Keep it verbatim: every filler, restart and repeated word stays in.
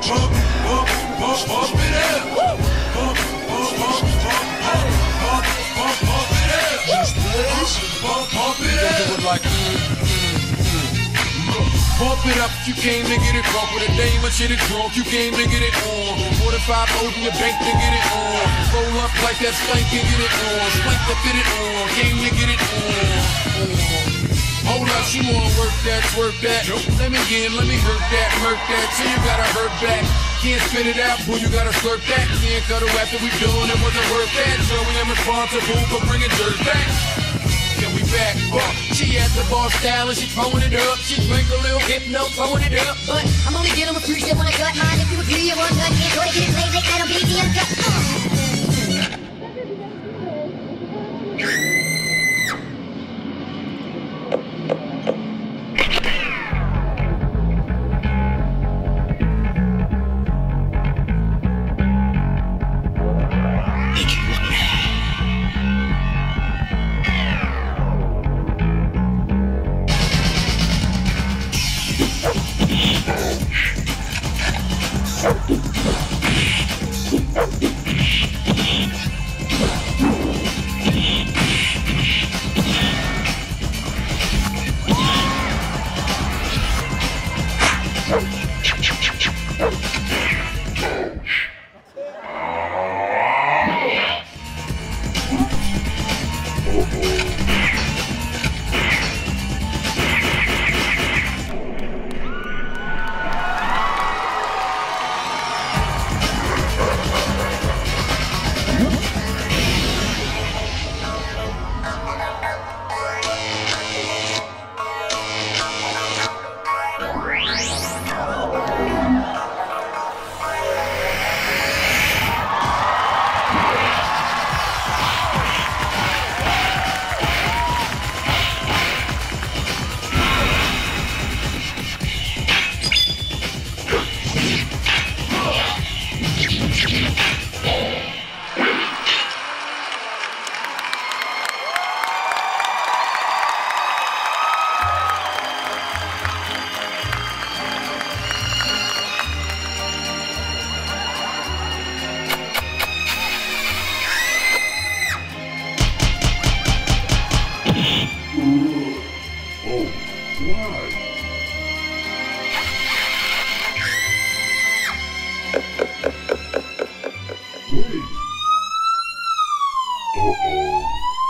Pump, pump, pump, pump it up. Pump, pump, pump, pump, pump, pump, pump, pump it up. Just this. Pump, pump it up. Do it like mm, mm, mm. Pump it up, you came to get it drunk with a dame and shit it drunk, you came to get it on. forty-five O's in your bank to get it on. Roll up like that stank and get it on. Spank to fit it on, came to get it on. on. Hold up, she wanna work that, twerk that. Let me in, let me hurt that, murk that. So you gotta hurt back. Can't spit it out, boo, you gotta slurp that. Can't cut her after we done, it wasn't worth that. So we am responsible for bringing dirt back. Then we back up. She at the bar style and she throwing it up. She drink a little hypno, throwing it up. But I'm only dealing with freaks that wanna cut mine. If you agree, you want cut, can't go to get it played like that, I'll beat the uncut. Uh. Uh-oh.